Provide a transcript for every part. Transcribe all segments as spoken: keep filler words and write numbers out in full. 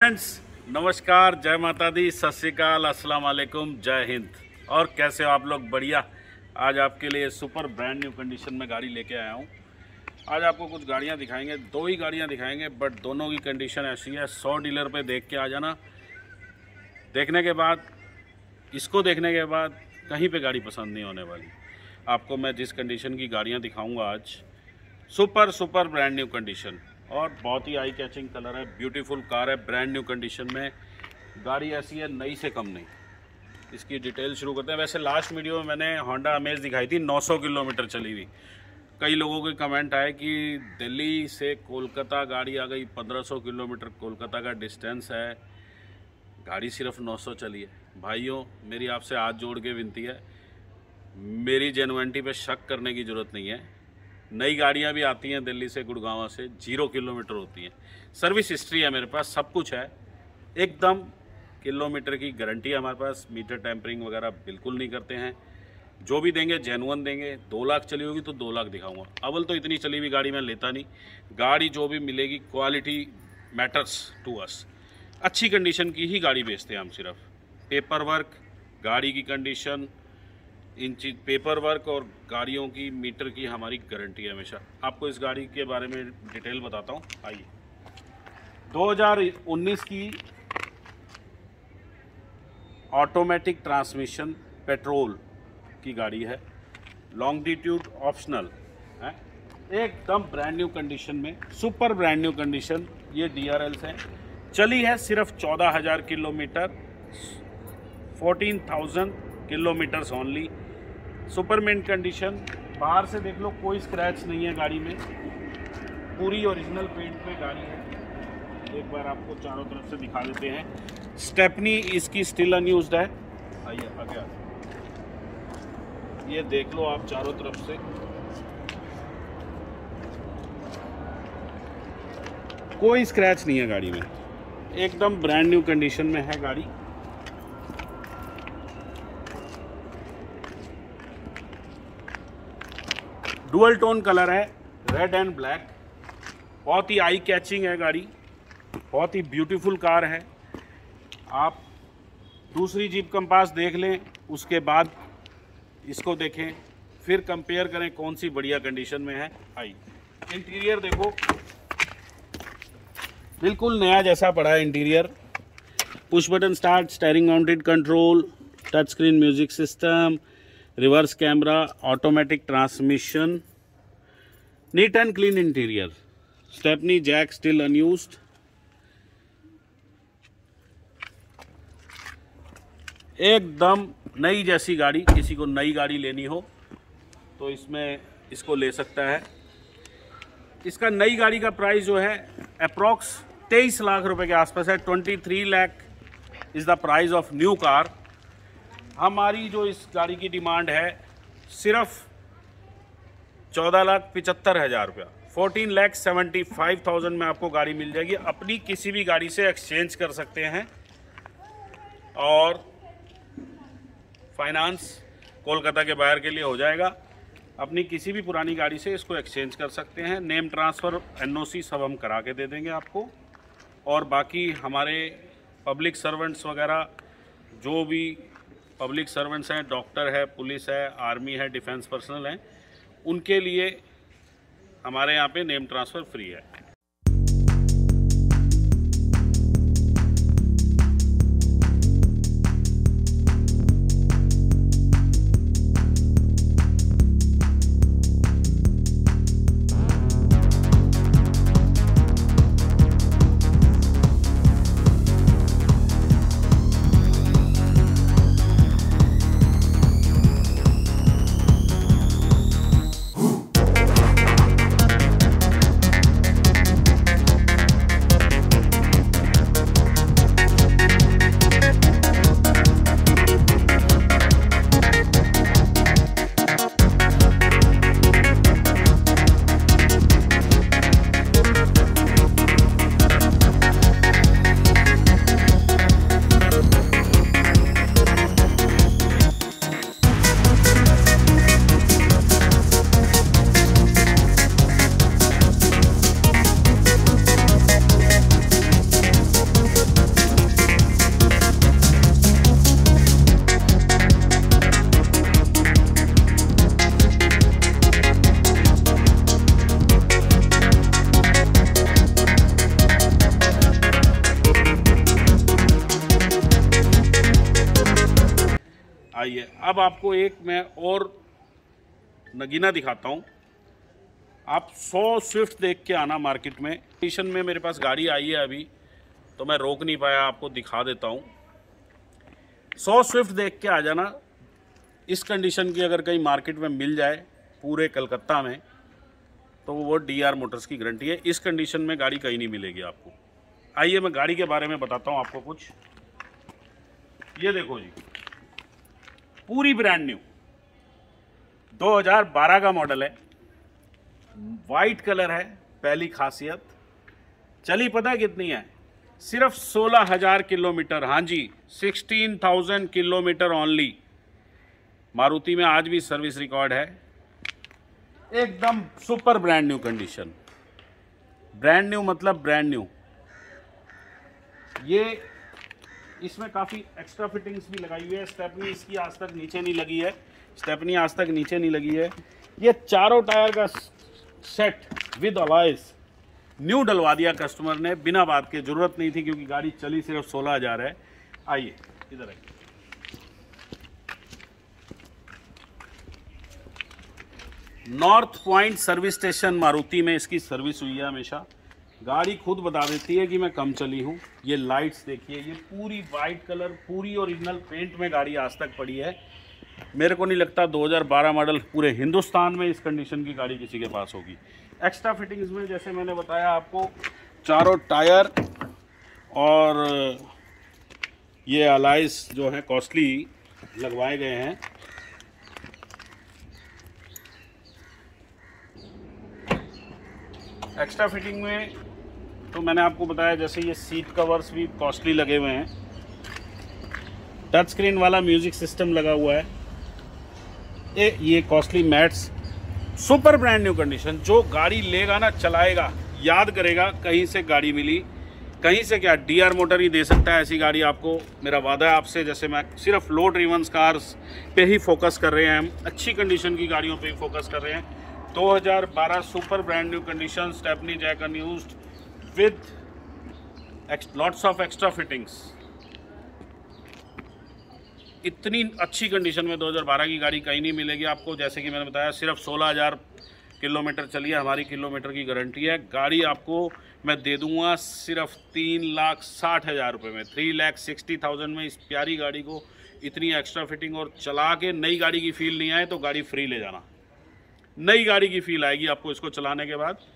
Friends नमस्कार, जय माता दी, सत श्री अकाल, अस्सलाम वालेकुम, जय हिंद। और कैसे हो आप लोग? बढ़िया। आज आपके लिए सुपर ब्रांड न्यू कंडीशन में गाड़ी लेके आया हूँ। आज आपको कुछ गाड़ियाँ दिखाएंगे, दो ही गाड़ियाँ दिखाएंगे, बट दोनों की कंडीशन ऐसी है, सौ डीलर पे देख के आ जाना। देखने के बाद, इसको देखने के बाद कहीं पे गाड़ी पसंद नहीं होने वाली। आपको मैं जिस कंडीशन की गाड़ियाँ दिखाऊँगा आज, super super brand new condition और बहुत ही आई कैचिंग कलर है, ब्यूटीफुल कार है, ब्रांड न्यू कंडीशन में गाड़ी ऐसी है, नई से कम नहीं। इसकी डिटेल शुरू करते हैं। वैसे लास्ट वीडियो में मैंने होंडा अमेज दिखाई थी, नौ सौ किलोमीटर चली हुई। कई लोगों के कमेंट आए कि दिल्ली से कोलकाता गाड़ी आ गई, पंद्रह सौ किलोमीटर कोलकाता का डिस्टेंस है, गाड़ी सिर्फ नौ सौ चली है। भाइयों, मेरी आपसे हाथ जोड़ के विनती है, मेरी जेन्युइनिटी पे शक करने की ज़रूरत नहीं है। नई गाड़ियां भी आती हैं दिल्ली से, गुड़गांव से, जीरो किलोमीटर होती हैं। सर्विस हिस्ट्री है मेरे पास, सब कुछ है, एकदम किलोमीटर की गारंटी है हमारे पास। मीटर टैंपरिंग वगैरह बिल्कुल नहीं करते हैं। जो भी देंगे जेन्युइन देंगे। दो लाख चली होगी तो दो लाख दिखाऊंगा। अव्वल तो इतनी चली हुई गाड़ी मैं लेता नहीं। गाड़ी जो भी मिलेगी, क्वालिटी मैटर्स टू अस। अच्छी कंडीशन की ही गाड़ी बेचते हैं हम सिर्फ। पेपर वर्क, गाड़ी की कंडीशन, इन चीज पेपर वर्क और गाड़ियों की मीटर की हमारी गारंटी है हमेशा। आपको इस गाड़ी के बारे में डिटेल बताता हूँ। आइए, दो हज़ार उन्नीस की ऑटोमेटिक ट्रांसमिशन पेट्रोल की गाड़ी है, लॉन्गिट्यूड ऑप्शनल है, एकदम ब्रांड न्यू कंडीशन में, सुपर ब्रांड न्यू कंडीशन। ये डी आर एल्स हैं, चली है सिर्फ चौदह हज़ार kilometre, fourteen thousand kilometres only. Super mint condition, बाहर से देख लो कोई स्क्रैच नहीं है गाड़ी में, पूरी ओरिजिनल पेंट पे गाड़ी है। एक बार आपको चारों तरफ से दिखा देते हैं। स्टेपनी इसकी स्टिल अनयूज्ड है। आइए आगे आ, ये देख लो आप चारों तरफ से, कोई स्क्रैच नहीं है गाड़ी में, एकदम ब्रांड न्यू कंडीशन में है गाड़ी। डुअल टोन कलर है, रेड एंड ब्लैक, बहुत ही आई कैचिंग है गाड़ी, बहुत ही ब्यूटीफुल कार है। आप दूसरी जीप कंपास देख लें, उसके बाद इसको देखें, फिर कंपेयर करें कौन सी बढ़िया कंडीशन में है। आई इंटीरियर देखो, बिल्कुल नया जैसा पड़ा है interior. Push button start, steering mounted control, touch screen music system, reverse camera, automatic transmission, neat and clean interior. Stepney jack still unused. एकदम नई जैसी गाड़ी। किसी को नई गाड़ी लेनी हो तो इसमें इसको ले सकता है। इसका नई गाड़ी का प्राइस जो है अप्रॉक्स तेईस लाख रुपए के आसपास है। Twenty three lakh is the price of new car. हमारी जो इस गाड़ी की डिमांड है सिर्फ चौदह लाख पिचहत्तर हज़ार रुपया, fourteen lakh seventy five thousand में आपको गाड़ी मिल जाएगी। अपनी किसी भी गाड़ी से एक्सचेंज कर सकते हैं और फाइनेंस कोलकाता के बाहर के लिए हो जाएगा। अपनी किसी भी पुरानी गाड़ी से इसको एक्सचेंज कर सकते हैं। Name transfer, N O C सब हम करा के दे देंगे आपको। और बाकी हमारे पब्लिक सर्वेंट्स वगैरह, जो भी पब्लिक सर्वेंट्स हैं, डॉक्टर है, पुलिस है, आर्मी है, डिफेंस पर्सनल हैं, उनके लिए हमारे यहाँ पे नेम ट्रांसफ़र फ्री है। आइए अब आपको एक मैं और नगीना दिखाता हूँ। आप सौ स्विफ्ट देख के आना मार्केट में। कंडीशन में मेरे पास गाड़ी आई है अभी, तो मैं रोक नहीं पाया, आपको दिखा देता हूँ। सौ स्विफ्ट देख के आ जाना। इस कंडीशन की अगर कहीं मार्केट में मिल जाए पूरे कलकत्ता में, तो वो डी आर मोटर्स की गारंटी है। इस कंडीशन में गाड़ी कहीं नहीं मिलेगी आपको। आइए मैं गाड़ी के बारे में बताता हूँ आपको कुछ। ये देखो जी, पूरी ब्रांड न्यू दो हज़ार बारह का मॉडल है, वाइट कलर है। पहली खासियत चली पता है कितनी है? सिर्फ सोलह हज़ार किलोमीटर। हाँ जी, सोलह हज़ार किलोमीटर ओनली। मारुति में आज भी सर्विस रिकॉर्ड है। एकदम super brand new condition. Brand new मतलब ब्रांड न्यू। ये इसमें काफ़ी एक्स्ट्रा फिटिंग्स भी लगाई हुई है। स्टेपनी इसकी आज तक नीचे नहीं लगी है। स्टेपनी आज तक नीचे नहीं लगी है। ये चारों टायर का सेट विद अलॉयज न्यू डलवा दिया कस्टमर ने, बिना बात के। ज़रूरत नहीं थी क्योंकि गाड़ी चली सिर्फ सोलह हज़ार है। आइए इधर आइए। North Point service station Maruti में इसकी सर्विस हुई है हमेशा। गाड़ी खुद बता देती है कि मैं कम चली हूँ। ये लाइट्स देखिए, ये पूरी वाइट कलर, पूरी ओरिजिनल पेंट में गाड़ी आज तक पड़ी है। मेरे को नहीं लगता दो हज़ार बारह मॉडल पूरे हिंदुस्तान में इस कंडीशन की गाड़ी किसी के पास होगी। एक्स्ट्रा फिटिंग्स में जैसे मैंने बताया आपको, चारों टायर और ये अलॉयज जो हैं कॉस्टली लगवाए गए हैं। एक्स्ट्रा फिटिंग में तो मैंने आपको बताया, जैसे ये सीट कवर्स भी कॉस्टली लगे हुए हैं। टच स्क्रीन वाला म्यूजिक सिस्टम लगा हुआ है। ए, ये costly mats. Super brand new condition. जो गाड़ी लेगा ना, चलाएगा, याद करेगा कहीं से गाड़ी मिली। कहीं से क्या, डी आर मोटर ही दे सकता है ऐसी गाड़ी आपको। मेरा वादा है आपसे। जैसे मैं सिर्फ लो ड्रिवन कार्स पे ही फोकस कर रहे हैं हम, अच्छी कंडीशन की गाड़ियों पे ही फोकस कर रहे हैं। दो हज़ार बारह super brand new condition, stepney jack unused with lots of extra fittings. इतनी अच्छी कंडीशन में दो हज़ार बारह की गाड़ी कहीं नहीं मिलेगी आपको। जैसे कि मैंने बताया, सिर्फ सोलह हज़ार किलोमीटर चली है। हमारी किलोमीटर की गारंटी है। गाड़ी आपको मैं दे दूंगा सिर्फ तीन लाख साठ हज़ार रुपये में। थ्री लाख सिक्सटी थाउजेंड में इस प्यारी गाड़ी को इतनी एक्स्ट्रा फिटिंग और चला के नई गाड़ी की फील नहीं आए तो गाड़ी फ्री ले जाना। नई गाड़ी की फील आएगी आपको इसको चलाने के बाद।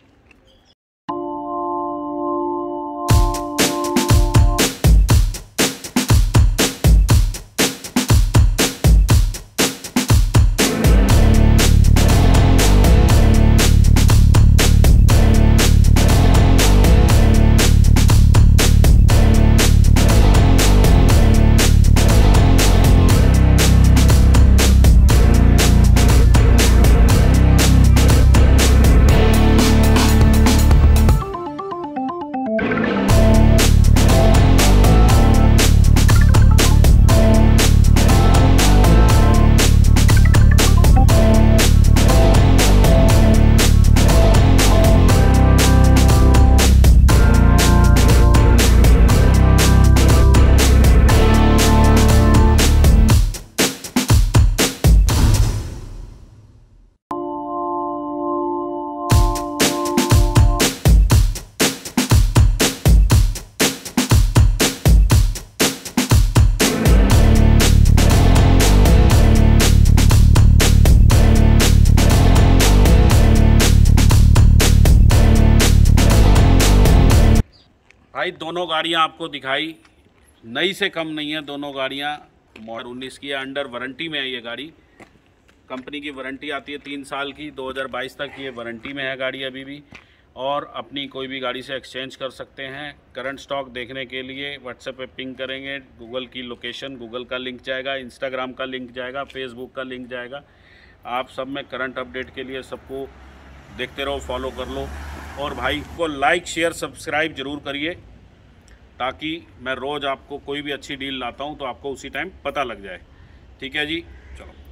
भाई दोनों गाड़ियां आपको दिखाई, नई से कम नहीं है। दोनों गाड़ियां मॉडल उन्नीस की है, अंडर वारंटी में है ये गाड़ी। कंपनी की वारंटी आती है तीन साल की। दो हज़ार बाईस तक ये वारंटी में है गाड़ी अभी भी। और अपनी कोई भी गाड़ी से एक्सचेंज कर सकते हैं। करंट स्टॉक देखने के लिए व्हाट्सएप पे पिंग करेंगे। गूगल की लोकेशन, गूगल का लिंक जाएगा, इंस्टाग्राम का लिंक जाएगा, फेसबुक का लिंक जाएगा। आप सब में करंट अपडेट के लिए सबको देखते रहो, फॉलो कर लो। और भाई को लाइक शेयर सब्सक्राइब ज़रूर करिए, ताकि मैं रोज़ आपको कोई भी अच्छी डील लाता हूँ तो आपको उसी टाइम पता लग जाए। ठीक है जी, चलो।